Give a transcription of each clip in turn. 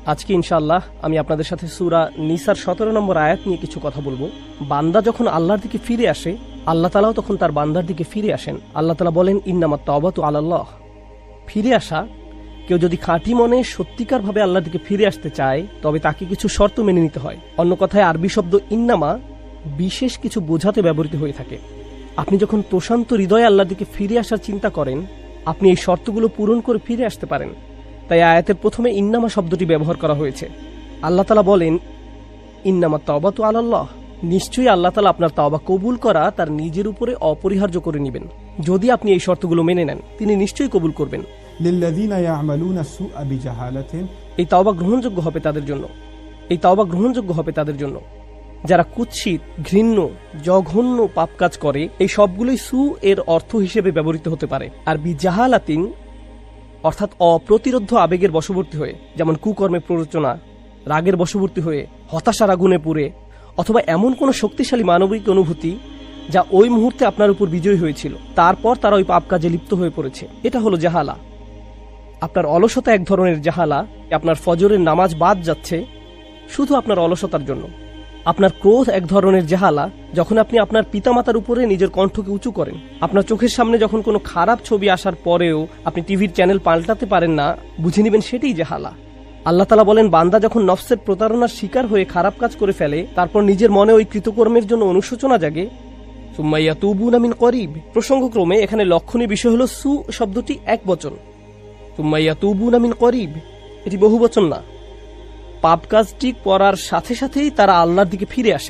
আজকে ইনশাআল্লাহ আমি আপনাদের সাথে সূরা নিসার 17 নম্বর আয়াত নিয়ে কিছু কথা বলবো। বান্দা যখন আল্লাহর দিকে ফিরে আসে, আল্লাহ তাআলাও তখন তার বান্দার দিকে ফিরে আসেন। আল্লাহ তাআলা বলেন, ইন্নামাত তাওবাতু আলাল্লাহ। ফিরে আসা, কেউ যদি খাঁটি মনে সত্যিকারভাবে আল্লাহর দিকে ফিরে আসতে চায়, তবে তাকে কিছু শর্ত মেনে নিতে হয়। অন্য কথায় আরবি শব্দ ইন্নামা বিশেষ কিছু বোঝাতে ব্যবহৃত হয়ে থাকে। আপনি যখন প্রশান্ত হৃদয়ে আল্লাহর দিকে ফিরে আসার চিন্তা করেন, আপনি এই শর্তগুলো পূরণ করে ফিরে আসতে পারেন। তাই আয়াতের প্রথমে ইন্নামা শব্দটি ব্যবহার করা হয়েছে। আল্লাহ তাআলা বলেন, ইন্নামাত তাওবাতু আলাল্লাহ। নিশ্চয়ই আল্লাহ তাআলা আপনার তাওবা কবুল করা তার নিজের উপরে অপরিহার্য করে নেবেন। যদি আপনি এই শর্তগুলো মেনে নেন, তিনি নিশ্চয়ই কবুল করবেন। লিল্লাযীনা ইয়া'মালুনা সুআ বিজাহালাতিন। এই তাওবা গ্রহণযোগ্য হবে তাদের জন্য। এই তাওবা গ্রহণযোগ্য হবে তাদের জন্য যারা কুৎসিত, ঘৃণ্য, জঘন্য পাপ কাজ করে। এই সবগুলোই সু এর অর্থ হিসেবে ব্যবহৃত হতে পারে। আর বিজাহালাতিন অর্থাৎ অপ্রতিরোধ্য আবেগের বশবর্তী হয়ে, যেমন কুকর্মে প্ররোচনা, রাগের বশবর্তী হয়ে, হতাশার আগুনে পুড়ে, অথবা এমন কোনো শক্তিশালী মানবিক অনুভূতি যা ওই মুহূর্তে আপনার উপর বিজয়ী হয়েছিল, তারপর তারা ওই পাপ কাজে লিপ্ত হয়ে পড়েছে। এটা হলো জাহালা। আপনার অলসতা এক ধরনের জাহালা। আপনার ফজরের নামাজ বাদ যাচ্ছে শুধু আপনার অলসতার জন্য। আপনার ক্রোধ এক ধরনের জাহালা, যখন আপনি আপনার পিতামাতার উপরে নিজের কণ্ঠকে উঁচু করেন। আপনার চোখের সামনে যখন কোনো খারাপ ছবি আসার পরেও আপনি টিভির চ্যানেল পাল্টাতে পারেন না, বুঝে নেবেন সেটাই জাহালা। আল্লাহ তাআলা বলেন, বান্দা যখন নফসের প্রতারণার শিকার হয়ে খারাপ কাজ করে ফেলে, তারপর নিজের মনে ওই কৃতকর্মের জন্য অনুশোচনা জাগে, সুম্মা ইয়াতুবুনা মিন করিব। প্রসঙ্গক্রমে এখানে লক্ষণীয় বিষয় হলো সু শব্দটি একবচন, সুম্মা ইয়াতুবুনা মিন করিব এটি বহুবচন না। পাপ কাজটি করার সাথে সাথেই তারা আল্লাহর দিকে ফিরে আসে।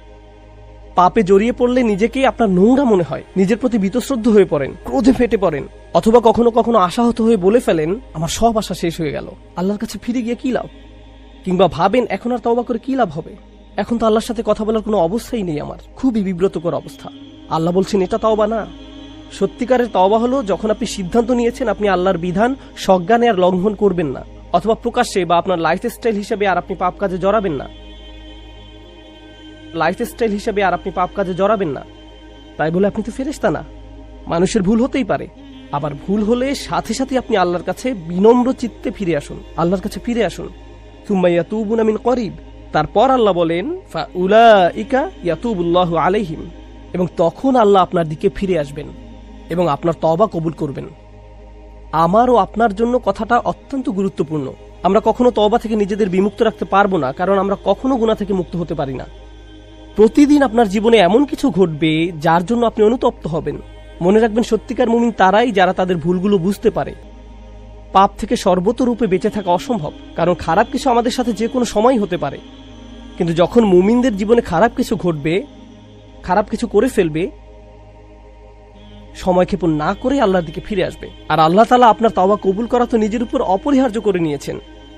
পাপে জড়িয়ে পড়লে নিজেকে আপনার নোংরা মনে হয়, নিজের প্রতি বীতশ্রদ্ধ হয়ে পড়েন, ক্রোধে ফেটে পড়েন, অথবা কখনো কখনো আশাহত হয়ে বলে ফেলেন, আমার সব আশা শেষ হয়ে গেল, আল্লাহর কাছে ফিরে গিয়ে কি লাভ? কিংবা ভাবেন, এখন আর তওবা করে কি লাভ হবে? এখন তো আল্লাহর সাথে কথা বলার কোনো অবস্থাই নেই আমার। খুবই বিব্রতকর অবস্থা। আল্লাহ বলছেন, এটা তওবা না। সত্যিকারের তওবা হলো যখন আপনি সিদ্ধান্ত নিয়েছেন আপনি আল্লাহর বিধান সজ্ঞানে আর লঙ্ঘন করবেন না, অথবা প্রকাশ্যে বা আপনার লাইফস্টাইল হিসেবে আর আপনি পাপ কাজে জড়াবেন না। তাই বলে আপনি তো ফেরেশতা না। মানুষের ভুল হতেই পারে। আবার ভুল হলে সাথে সাথে আপনি আল্লাহর কাছে বিনম্র চিত্তে ফিরে আসুন, আল্লাহর কাছে ফিরে আসুন। সুম্মা ইয়াতুবুনা মিন করিব। তারপর আল্লাহ বলেন, ফাউলাইকা ইয়াতুবুল্লাহু আলাইহিম। এবং তখন আল্লাহ আপনার দিকে ফিরে আসবেন এবং আপনার তওবা কবুল করবেন। আমার ও আপনার জন্য কথাটা অত্যন্ত গুরুত্বপূর্ণ। আমরা কখনো তওবা থেকে নিজেদের বিমুক্ত রাখতে পারবো না, কারণ আমরা কখনো গুনাহ থেকে মুক্ত হতে পারি না। প্রতিদিন আপনার জীবনে এমন কিছু ঘটবে যার জন্য আপনি অনুতপ্ত হবেন। মনে রাখবেন, সত্যিকার মুমিন তারাই যারা তাদের ভুলগুলো বুঝতে পারে। পাপ থেকে সর্বতরূপে বেঁচে থাকা অসম্ভব, কারণ খারাপ কিছু আমাদের সাথে যে কোনো সময় হতে পারে। কিন্তু যখন মুমিনদের জীবনে খারাপ কিছু ঘটবে, খারাপ কিছু করে ফেলবে, সময়ক্ষেপণ না করে আল্লাহর দিকে ফিরে আসবে। আর আল্লাহ তাআলা আপনার তওবা কবুল করা তো নিজের উপর অপরিহার্য করে নিয়েছেন।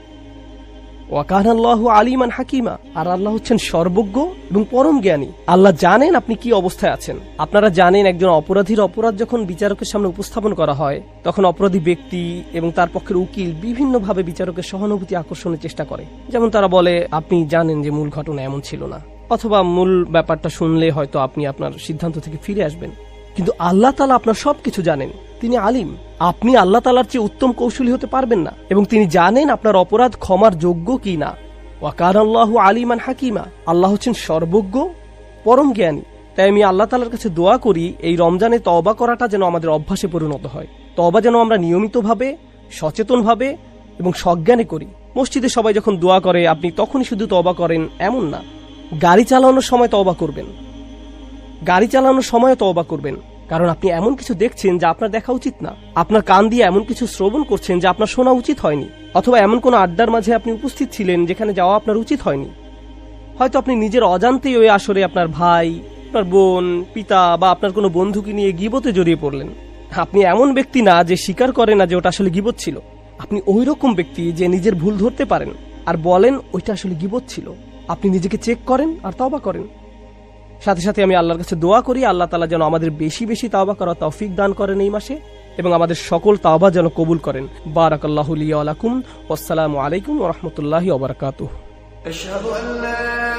ওয়া কানা আল্লাহু আলিমান হাকিমা। আর আল্লাহ হচ্ছেন সর্বজ্ঞ এবং পরম জ্ঞানী। আল্লাহ জানেন আপনি কি অবস্থায় আছেন। আপনারা জানেন, একজন অপরাধীর অপরাধ যখন বিচারকের সামনে উপস্থাপন করা হয়, তখন অপরাধী ব্যক্তি এবং তার পক্ষের উকিল বিভিন্নভাবে বিচারকের সহানুভূতি আকর্ষণের চেষ্টা করে। যেমন তারা বলে, আপনি জানেন যে মূল ঘটনা এমন ছিল না, অথবা মূল ব্যাপারটা শুনলে হয়তো আপনি আপনার সিদ্ধান্ত থেকে ফিরে আসবেন। কিন্তু আল্লাহ তাআলা আপনার সবকিছু জানেন, তিনি আলিম। আপনি আল্লাহ তাআলার চেয়ে উত্তম কৌশলী হতে পারবেন না, এবং তিনি জানেন আপনার অপরাধ ক্ষমার যোগ্য কি না। ওয়া কানা আল্লাহু আলিমান হাকিমা। আল্লাহ হচ্ছেন সর্বজ্ঞ, পরম জ্ঞানী। তাই আমি আল্লাহ তাআলার কাছে দোয়া করি, এই রমজানে তওবা করাটা যেন আমাদের অভ্যাসে পরিণত হয়। তওবা যেন আমরা নিয়মিতভাবে, সচেতনভাবে এবং সজ্ঞানে করি। মসজিদে সবাই যখন দোয়া করে আপনি তখনই শুধু তওবা করেন এমন না। গাড়ি চালানোর সময় তওবা করবেন, গাড়ি চালানোর সময় তওবা করবেন, কারণ আপনি এমন কিছু দেখছেন যা আপনার দেখা উচিত না। আপনার কান দিয়ে এমন কিছু শ্রবণ করছেন যা আপনার শোনা উচিত হয়নি, অথবা এমন কোনো আড্ডার মাঝে আপনি উপস্থিত ছিলেন যেখানে যাওয়া আপনার উচিত হয়নি। হয়তো আপনি নিজের অজান্তেই ওই আসরে আপনার ভাই, আপনার বোন, পিতা বা আপনার কোনো বন্ধুকে নিয়ে গীবতে জড়িয়ে পড়লেন। আপনি এমন ব্যক্তি না যে স্বীকার করে না যে ওটা আসলে গীবত ছিল। আপনি ওই রকম ব্যক্তি যে নিজের ভুল ধরতে পারেন আর বলেন ওইটা আসলে গীবত ছিল। আপনি নিজেকে চেক করেন আর তওবা করেন। সাথে সাথে আমি আল্লাহর কাছে দোয়া করি, আল্লাহ তাআলা যেন আমাদের বেশি বেশি তাওবা করার তৌফিক দান করেন এই মাসে, এবং আমাদের সকল তাওবা যেন কবুল করেন। বারাকাল্লাহু লি ওয়া লাকুম। আসসালামু আলাইকুম ওয়া রাহমাতুল্লাহি ওয়া বারাকাতুহু।